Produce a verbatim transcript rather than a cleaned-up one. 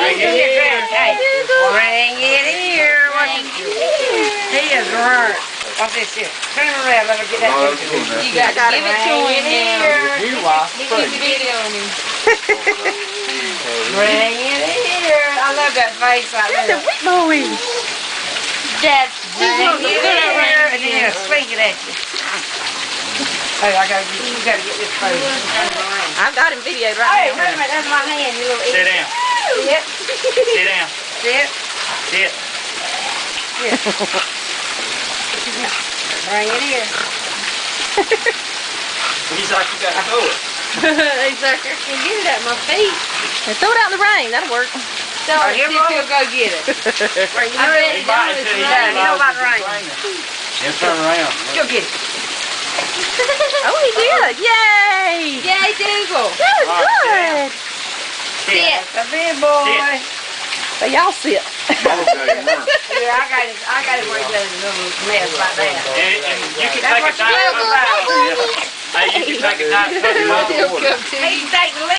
Bring it here. Hey, bring it here. He is right. Watch this here. Turn around. Let me get that to you. You got to give it to him now. You watch. He keeps videoing him. Bring it here. I love that face right there. That's a big boy. That's Bring it here. And then he'll swing it at you. Hey, I gotta get, you gotta get this face. I've got him videoed Hey, right wait a now. minute. That's my hand, you little Sit idiot. down. Sit. Sit down. Sit. Sit. Sit. Bring it here. He's like, you gotta throw it. He's like, I can't get it at my feet. And throw it out in the rain. That'll work. So Oh, see here, if he'll go get it. Bring it I bet here. he don't. It's Yeah, he know raining. about rain. Then turn around. Go get it. Oh, he did. Yay. Yay, Doogle. That was Right, good. Sit. That's a big boy. So y'all sit. Here, I got it. I got it where he does a little mess like that. And, and you can That's take a what you time. do. Hey, you can take a time. He'll come to you. He can take the